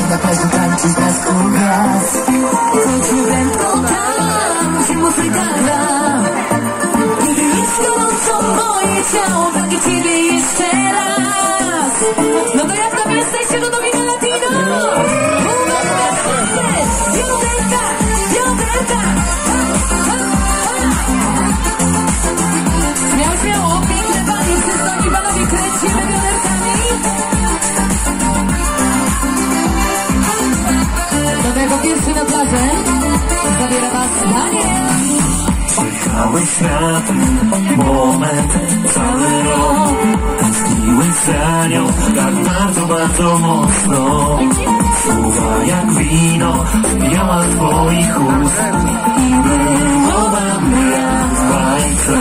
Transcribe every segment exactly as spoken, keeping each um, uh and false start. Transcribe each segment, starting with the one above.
na plaży tańczyć na stu gwiazd. Chodźmy prędko tam, gdzie muzyka gra. Kiedy jest gorąco moje ciało, pragnie ciebie jeszcze raz. No to jak tam jesteście, no to Viva Latino! Bioderka, bioderka! Śmiało, śmiało, piękne panie, przystojni panowie, kręcimy bioderkami. To jako pierwszy na plażę zabiera was Daniel. Cały świat, moment, cały rok. Tęskniłeś za nią tak bardzo, bardzo mocno. Słowa jak wino miała z twoich ust i wychowamy jak w bajce.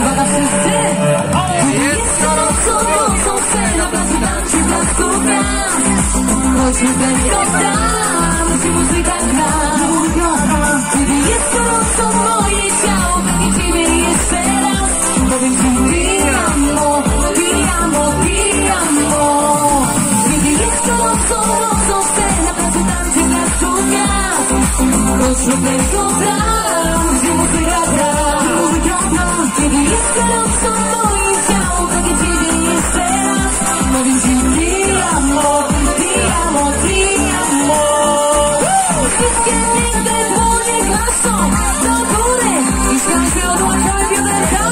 Jest gorąco, nocą chcę na plaży tańczyć na stu gwiazd. Chodźmy prędko tam, gdzie muzyka gra. Kiedy jest gorąco moje ciało, pragnie ciebie jeszcze raz. Powiem ci ti amo, ti amo, ti amo. Kiedy jest gorąco, nocą chcę na plaży tańczyć na stu gwiazd. Chodźmy prędko tam, gdzie muzyka gra. Kiedy jest gorąco moje ciało, pragnie ciebie jeszcze raz. Powiem ci ti amo, ti amo, ti amo. Wszystkie piękne dłonie klaszczą do góry i śpią odłączamy bioderka.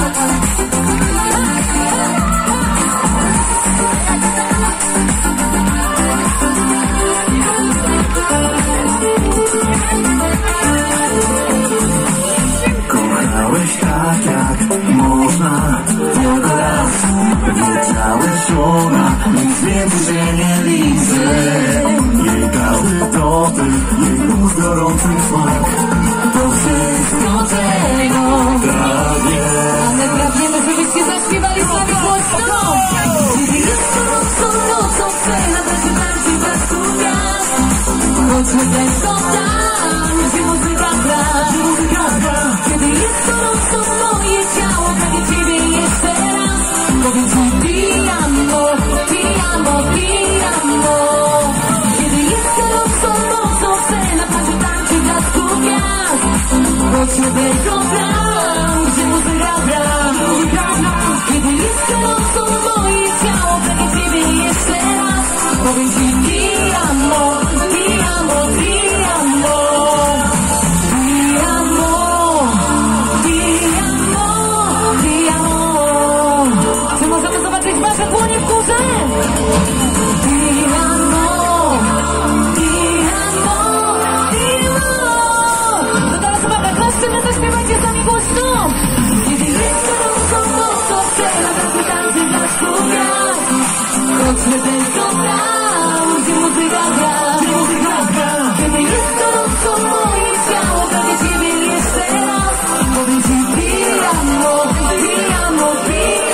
Kochałeś tak jak można, tylko raz. Wiedziałeś ona, nic więcej się nie liczy. Jej każdy dotyk, jej ust gorący smak. To wszystko tego pragnie. Ale pragniemy, żebyście zaśpiewali z nami głośno. Kiedy jest gorąco nocą, chcę na plaży tańczyć na stu gwiazd. Chodźmy prędko tam, gdzie muzyka gra. Kiedy jest gorąco moje ciało, pragnie ciebie jeszcze raz. Powiem ci ti amo, ti amo, ti amo. Kiedy jest gorąco nocą, chcę na plaży tańczyć na stu gwiazd. Chodźmy prędko tam, gdzie muzyka gra. Kiedy jest gorąco moje ciało, pragnie ciebie jeszcze raz. Powiem ci ti amo, ti amo, ti amo. Ti amo, ti amo, ti amo. Czy możemy zobaczyć wasze dłonie w górze? Ti amo, ti amo, ti amo. No teraz uwaga, klaszczymy, zaśpiewajcie sami głośno. Kiedy jest gorąco nocą, chcę na plaży tańczyć na stu gwiazd. Chodźmy tylko tam, gdzie muzyka gra. Kiedy jest gorąco moje ciało, pragnie ciebie jeszcze raz. Powiem ci ti amo, ti amo, ti